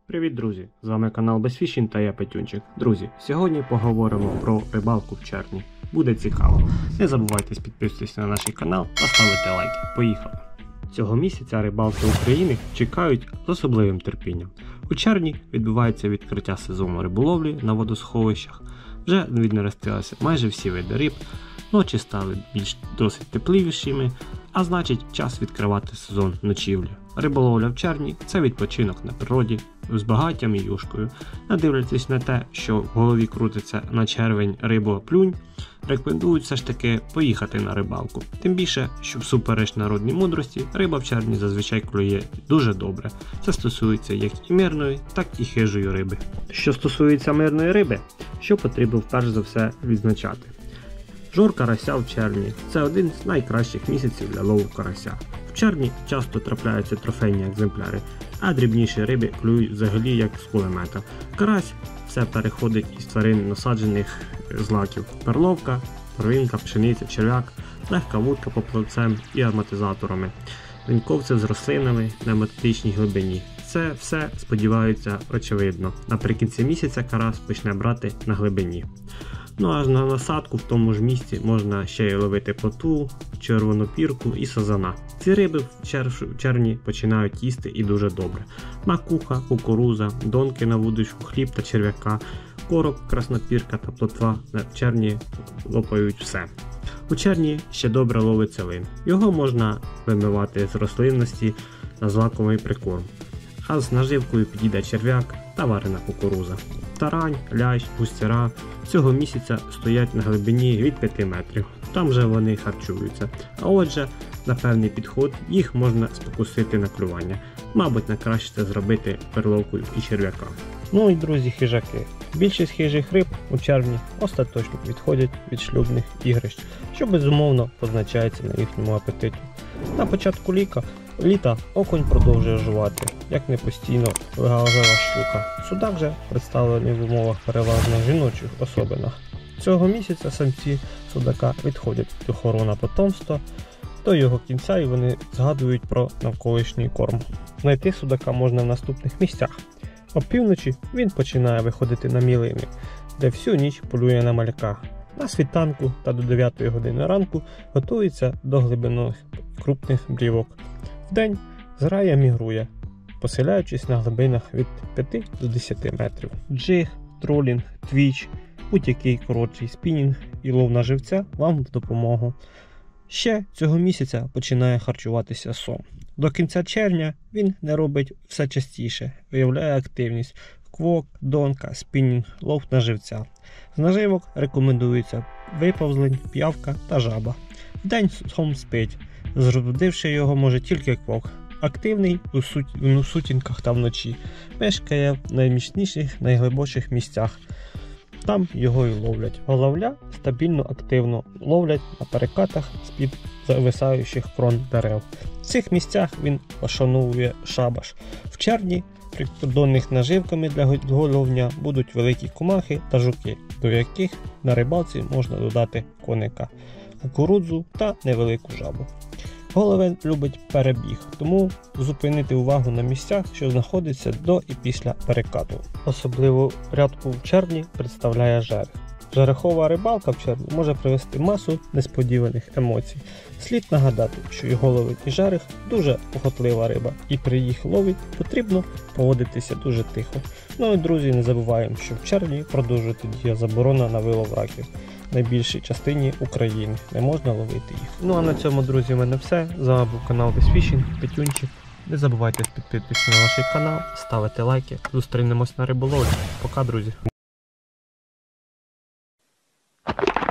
Привіт, друзі! З вами канал Безфішінг та я Петюнчик. Друзі, сьогодні поговоримо про рибалку в червні. Буде цікаво. Не забувайте підписуватися на наш канал та ставити лайки. Поїхали! Цього місяця рибалки України чекають з особливим терпінням. У червні відбувається відкриття сезону риболовлі на водосховищах. Вже віднерестилися майже всі види риб, ночі стали більш досить тепливішими, а значить час відкривати сезон ночівлі. Риболовля в червні – це відпочинок на природі, з багаттям і юшкою. Не дивлячись на те, що в голові крутиться на червень рибоплюнь, рекомендують все ж таки поїхати на рибалку. Тим більше, що всупереч народній мудрості, риба в червні зазвичай клює дуже добре. Це стосується як і мирної, так і хижої риби. Що стосується мирної риби, що потрібно перш за все відзначати? Жор карася в червні – це один з найкращих місяців для лову карася. В червні часто трапляються трофейні екземпляри, а дрібніші риби клюють взагалі як з кулемета. Карась – все переходить із тварин насаджених злаків: перловка, первинка, пшениця, черв'як, легка вудка поплавцем і ароматизаторами, линьковці з рослинами на методичній глибині. Це все, сподіваються, очевидно. Наприкінці місяця карась почне брати на глибині. Ну а на насадку в тому ж місці можна ще й ловити плотву, червону пірку і сазана. Ці риби в червні починають їсти і дуже добре. Макуха, кукуруза, донки на вудочку, хліб та черв'яка, короб, краснопірка та плотва в червні лопають все. У червні ще добре ловиться лин. Його можна вимивати з рослинності на злаковий прикорм. А з наживкою підійде черв'як та варена кукуруза. Тарань, лящ, густяра цього місяця стоять на глибині від 5 метрів. Там же вони харчуються. А отже, на певний підход їх можна спокусити на клювання. Мабуть, найкраще це зробити перловкою і черв'яка. Ну і друзі, хижаки. Більшість хижих риб у червні остаточно відходять від шлюбних ігрищ, що безумовно позначається на їхньому апетиті. На початку літа окунь продовжує жувати, як не постійно вигалжила щука. Судак же представлений в умовах переважно жіночих особинах. Цього місяця самці судака відходять до охорони потомства, до його кінця і вони згадують про навколишній корм. Знайти судака можна в наступних місцях. Опівночі він починає виходити на мілини, де всю ніч полює на мальках. На світанку та до 9 години ранку готується до глибинних крупних брівок. Вдень зграя мігрує, поселяючись на глибинах від 5 до 10 метрів. Джиг, тролінг, твіч, будь-який короткий спінінг і лов на живця вам в допомогу. Ще цього місяця починає харчуватися сом. До кінця червня він не робить все частіше, виявляє активність: квок, донка, спінінг, лов на живця. З наживок рекомендується виповзлень, п'явка та жаба. Вдень сом спить, розбудивши його може тільки квок. Активний у сутінках та вночі, мешкає в найміцніших, найглибших місцях. Там його і ловлять. Головля стабільно активно ловлять на перекатах з-під зависаючих крон дерев. В цих місцях він пошановує шабаш. В червні прикордонних наживками для головня будуть великі комахи та жуки, до яких на рибалці можна додати коника, кукурудзу та невелику жабу. Головень любить перебіг, тому зупинити увагу на місцях, що знаходяться до і після перекату. Особливу рядку в червні представляє жерех. Жерехова рибалка в червні може привести масу несподіваних емоцій. Слід нагадати, що і головень, і жерех дуже похотлива риба, і при їх лові потрібно поводитися дуже тихо. Ну і друзі, не забуваємо, що в червні продовжується дія заборона на вилов раків. В найбільшій частині України не можна ловити їх. Ну а на цьому, друзі, в мене все. З вами був канал Безфішінг, Петюнчик. Не забувайте підписуватися на наш канал, ставити лайки. Зустрінемось на риболовлі. Пока, друзі.